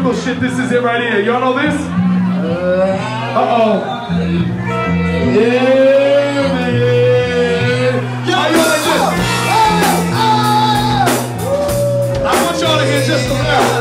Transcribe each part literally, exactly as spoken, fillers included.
Reklis shit. This is it right here. Y'all know this? Uh-oh. Yeah, man. How you like this? I want y'all to hear just a little.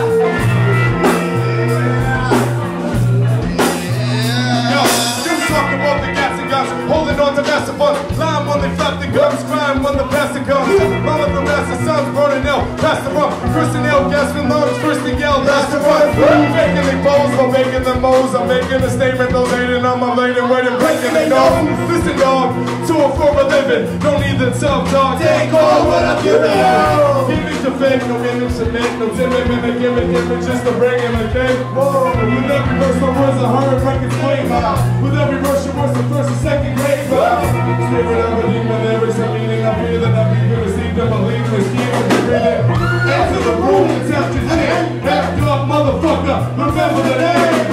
Yo, you talking about the gas and guns, holding on to massive funds. Lying when they flap the guns, crying when the pastor comes. Mama the master sons burning out, pass the rum. Kristen L, gas from lungs, first to yell, that's the run. Making the pose, I'm making the moles. I'm making a statement, those ain't on my lane and waiting, breaking they know. Listen, dog, to a for a living. Don't need the tough dog. Take all what I'm giving you. Give me the fake, no gimmicks to make, no timid, mimic, gimmick, gimmick, just to bring him a cake. Whoa, with every verse, my words are hard, records flame out. With every verse, your words, the first and second grade out. Spirit of a demon, there is a meaning. I feel that I've been received, I believe in scheme and breathing. Enter the room and tap his name. Back up, motherfucker, remember the name.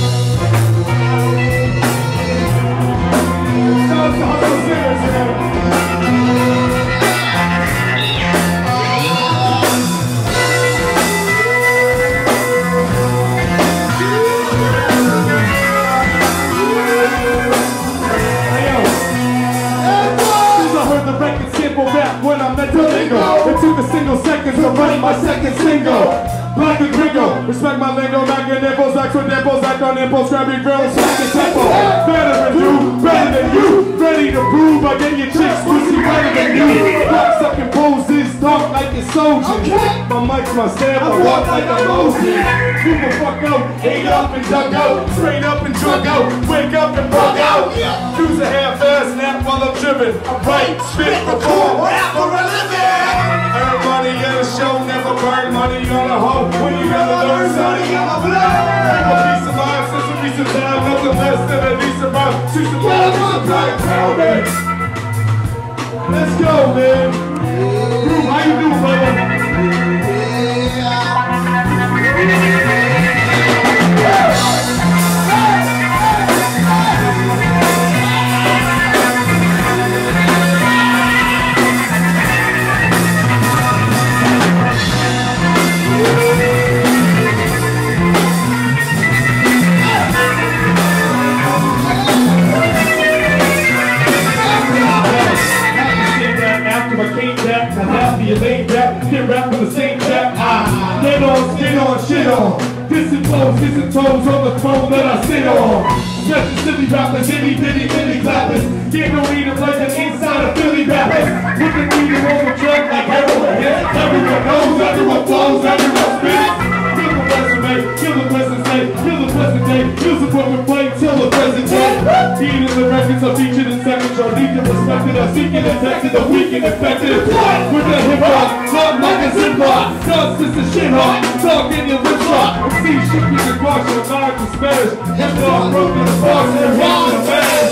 Shout out to Hustle Singers, man. When I met the lingo, it took a single second to write my second single. Black and gringo, respect my lingo, back in nipples, act with nipples, act on nipples, grab your grills, smack your tempo. Better than you, better than you, ready to prove I get your chicks pussy better than you. Black sucking poses, talk like a soldier. My mic's my stamp, I walk like a Moses. Move the fuck out, ate up and dug out, straight up and drug out, wake up and bug out. Use a half-ass nap while I'm driven. Right, spit, perform, rap for a living. Earn money at a show, never burn money on a hoe. When you gotta learn, sonny, I'm a blood. Keep a piece of life since a recent time, nothing less than a decent rhyme. Choose the ball, choose the time, tell me. Let's go, man. Groove, how you doing, brother? Kissing toes on the throne that I sit on. Just a silly rappers, itty bitty bitty clappers. Get no need of like an inside of Philly rappers. Put the needle on the track like heroin hits. Everyone knows, everyone flows, everyone spits. Kill the resume, kill the present day, kill the present day, kill the broken plate, till the present day. Eating the records are featured in seconds, are neat and respected, are seeking and texted, are weak and infected. With the hip hop, not like a zip lock. Dust is a shit hawk, talk in your lip lock. See shit you can watch your mind to Spanish. If not broken apart, they're watching the man.